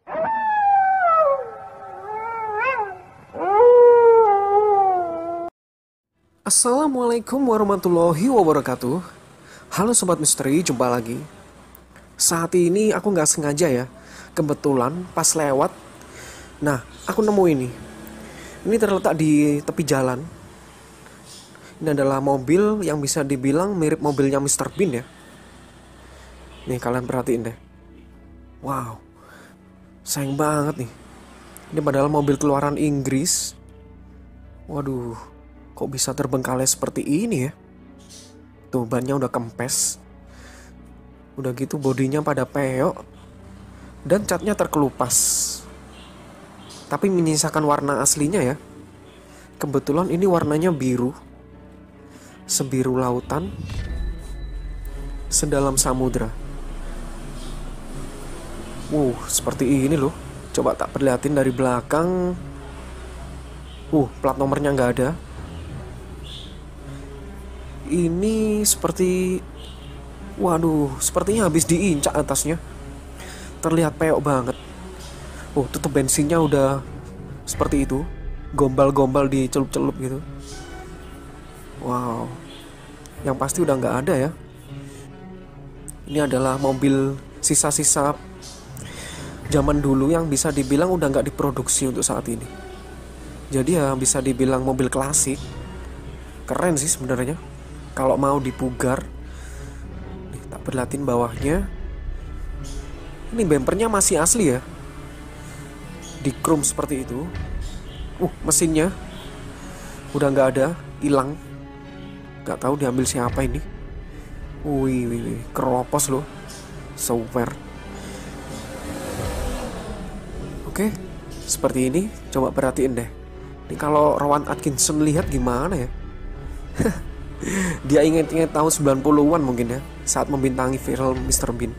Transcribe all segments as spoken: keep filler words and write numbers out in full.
Assalamualaikum warahmatullahi wabarakatuh. Halo Sobat Misteri, jumpa lagi. Saat ini aku nggak sengaja ya, kebetulan pas lewat. Nah, aku nemu ini. Ini terletak di tepi jalan. Ini adalah mobil yang bisa dibilang mirip mobilnya mister Bean ya. Nih kalian perhatiin deh. Wow, sayang banget nih. Ini padahal mobil keluaran Inggris. Waduh, kok bisa terbengkalai seperti ini ya? Tuh bannya udah kempes. Udah gitu bodinya pada peok. Dan catnya terkelupas. Tapi menyisakan warna aslinya ya. Kebetulan ini warnanya biru. Sebiru lautan. Sedalam samudra. Wuh, seperti ini loh. Coba tak perlihatin dari belakang. Uh, plat nomornya nggak ada. Ini seperti, waduh, sepertinya habis diinjak atasnya. Terlihat peok banget. Oh, tutup bensinnya udah seperti itu, gombal-gombal dicelup-celup gitu. Wow, yang pasti udah nggak ada ya. Ini adalah mobil sisa-sisa zaman dulu yang bisa dibilang udah nggak diproduksi untuk saat ini. Jadi ya bisa dibilang mobil klasik. Keren sih sebenarnya. Kalau mau dipugar, nih, tak perhatiin bawahnya. Ini bempernya masih asli ya, di chrome seperti itu. Uh, mesinnya udah nggak ada, hilang. Nggak tahu diambil siapa ini. Wih, wih, wih, keropos loh, software. Oke, seperti ini. Coba perhatiin deh. Ini kalau Rowan Atkinson lihat gimana ya? Dia inget-inget tahun sembilan puluhan mungkin ya, saat membintangi film mister Bean.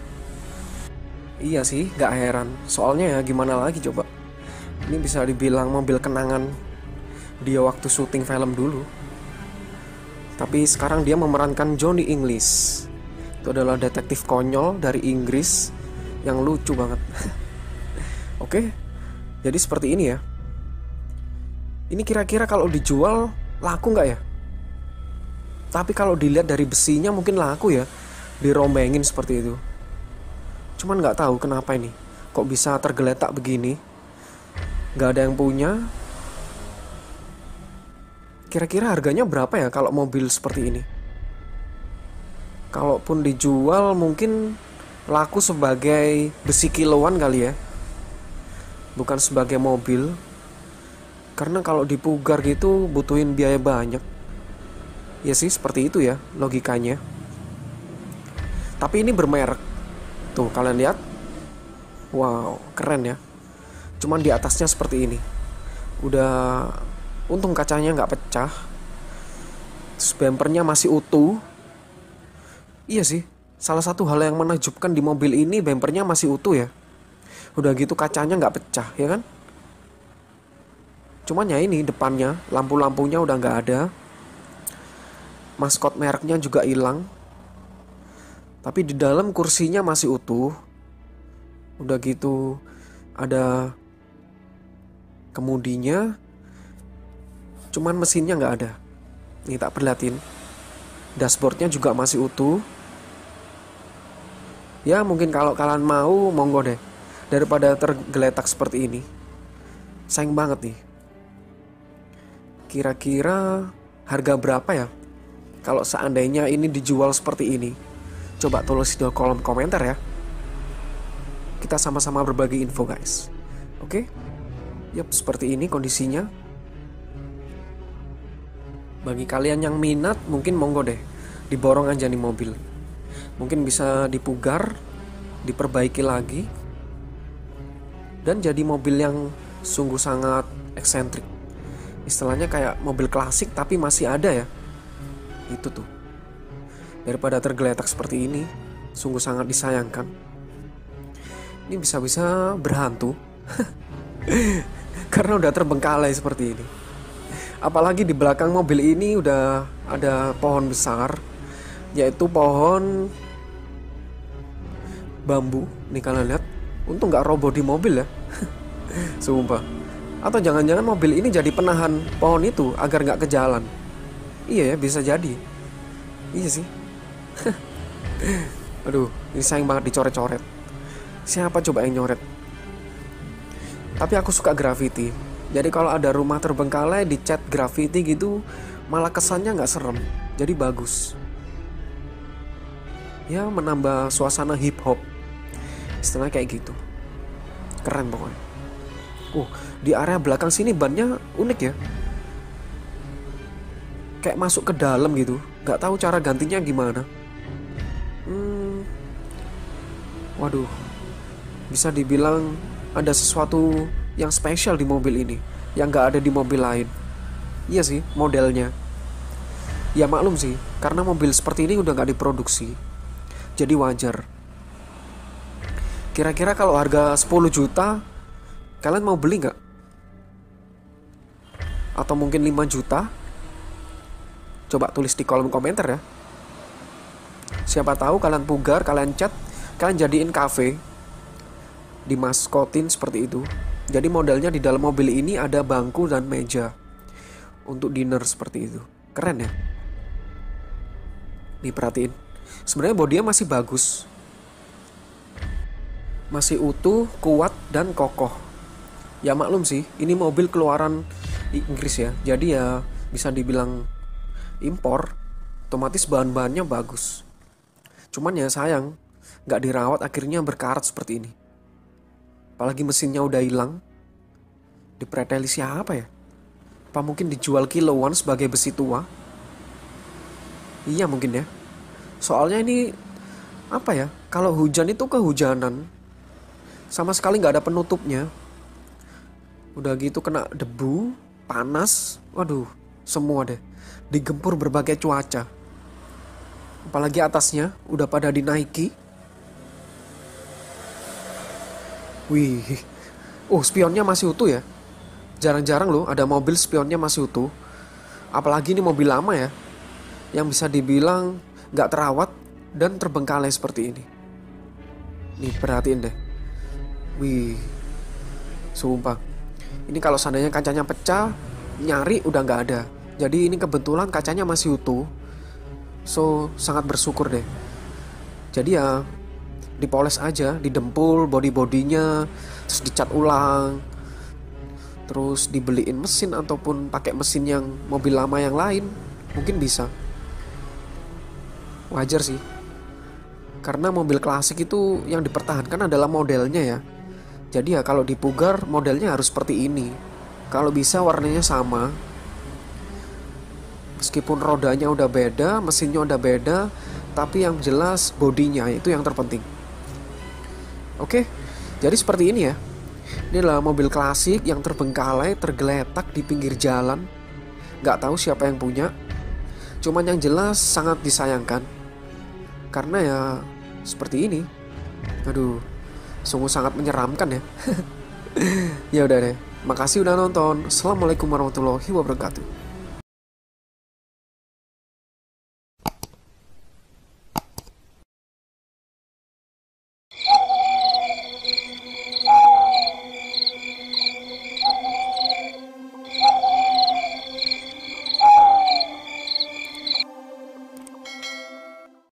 Iya sih, gak heran. Soalnya ya gimana lagi coba. Ini bisa dibilang mobil kenangan dia waktu syuting film dulu. Tapi sekarang dia memerankan Johnny English. Itu adalah detektif konyol dari Inggris yang lucu banget. Oke, jadi seperti ini ya. Ini kira-kira kalau dijual laku gak ya? Tapi kalau dilihat dari besinya mungkin laku ya, dirombengin seperti itu. Cuman nggak tahu kenapa ini, kok bisa tergeletak begini, nggak ada yang punya. Kira-kira harganya berapa ya kalau mobil seperti ini? Kalaupun dijual mungkin laku sebagai besi kiloan kali ya, bukan sebagai mobil. Karena kalau dipugar gitu butuhin biaya banyak. Ya sih seperti itu ya logikanya. Tapi ini bermerek. Tuh kalian lihat. Wow, keren ya. Cuman di atasnya seperti ini. Udah, untung kacanya nggak pecah. Terus bempernya masih utuh. Iya sih, salah satu hal yang menakjubkan di mobil ini, bempernya masih utuh ya. Udah gitu kacanya nggak pecah ya kan. Cuman ya ini depannya, lampu-lampunya udah nggak ada. Maskot mereknya juga hilang. Tapi di dalam kursinya masih utuh. Udah gitu ada kemudinya. Cuman mesinnya nggak ada. Ini tak perhatiin. Dashboardnya juga masih utuh. Ya mungkin kalau kalian mau, monggo deh. Daripada tergeletak seperti ini. Sayang banget nih. Kira-kira harga berapa ya kalau seandainya ini dijual seperti ini? Coba tulis di kolom komentar ya. Kita sama-sama berbagi info guys. Oke? Yap, seperti ini kondisinya. Bagi kalian yang minat, mungkin monggo deh, diborong aja nih mobil. Mungkin bisa dipugar, diperbaiki lagi, dan jadi mobil yang sungguh sangat eksentrik. Istilahnya kayak mobil klasik tapi masih ada ya. Itu tuh. Daripada tergeletak seperti ini, sungguh sangat disayangkan. Ini bisa-bisa berhantu. Karena udah terbengkalai seperti ini. Apalagi di belakang mobil ini udah ada pohon besar, yaitu pohon bambu. Nih kalian lihat, Untung nggak roboh di mobil ya. Sumpah. Atau jangan-jangan mobil ini jadi penahan pohon itu agar nggak ke jalan. Iya ya, bisa jadi. Iya sih. Aduh, ini sayang banget dicoret-coret. Siapa coba yang nyoret? Tapi aku suka graffiti. Jadi kalau ada rumah terbengkalai dicat graffiti gitu, malah kesannya nggak serem. Jadi bagus. Ya menambah suasana hip hop. Istilahnya kayak gitu. Keren pokoknya. Uh, di area belakang sini bannya unik ya. Kayak masuk ke dalam gitu. Nggak tahu cara gantinya gimana. Hmm, waduh, bisa dibilang ada sesuatu yang spesial di mobil ini yang nggak ada di mobil lain. Iya sih, modelnya. Ya maklum sih, karena mobil seperti ini udah nggak diproduksi. Jadi wajar. Kira-kira kalau harga sepuluh juta, kalian mau beli nggak? Atau mungkin lima juta? Coba tulis di kolom komentar ya. Siapa tahu kalian pugar, kalian cat, kalian jadiin cafe, dimaskotin seperti itu. Jadi modelnya di dalam mobil ini ada bangku dan meja untuk dinner seperti itu. Keren ya? Nih perhatiin. Sebenarnya bodinya masih bagus. Masih utuh, kuat, dan kokoh. Ya maklum sih, ini mobil keluaran Inggris ya. Jadi ya bisa dibilang impor. Otomatis bahan-bahannya bagus. Cuman ya sayang, gak dirawat akhirnya berkarat seperti ini. Apalagi mesinnya udah hilang. Dipreteli siapa ya? Apa mungkin dijual kiloan sebagai besi tua? Iya mungkin ya. Soalnya ini apa ya? Kalau hujan itu kehujanan, sama sekali nggak ada penutupnya. Udah gitu kena debu, panas, waduh, semua deh. Digempur berbagai cuaca. Apalagi atasnya udah pada dinaiki. Wih, oh spionnya masih utuh ya. Jarang-jarang loh ada mobil spionnya masih utuh. Apalagi ini mobil lama ya, yang bisa dibilang gak terawat dan terbengkalai seperti ini. Nih perhatiin deh. Wih, sumpah. Ini kalau seandainya kacanya pecah, nyari udah gak ada. Jadi ini kebetulan kacanya masih utuh. So sangat bersyukur deh. Jadi ya dipoles aja, didempul body-bodinya, terus dicat ulang, terus dibeliin mesin ataupun pakai mesin yang mobil lama yang lain, mungkin bisa. Wajar sih, karena mobil klasik itu yang dipertahankan adalah modelnya ya. Jadi ya kalau dipugar modelnya harus seperti ini. Kalau bisa warnanya sama. Meskipun rodanya udah beda, mesinnya udah beda, tapi yang jelas bodinya itu yang terpenting. Oke, jadi seperti ini ya. Ini adalah mobil klasik yang terbengkalai, tergeletak di pinggir jalan. Gak tahu siapa yang punya. Cuman yang jelas sangat disayangkan. Karena ya seperti ini. Aduh, sungguh sangat menyeramkan ya. Ya udah deh. Makasih udah nonton. Assalamualaikum warahmatullahi wabarakatuh.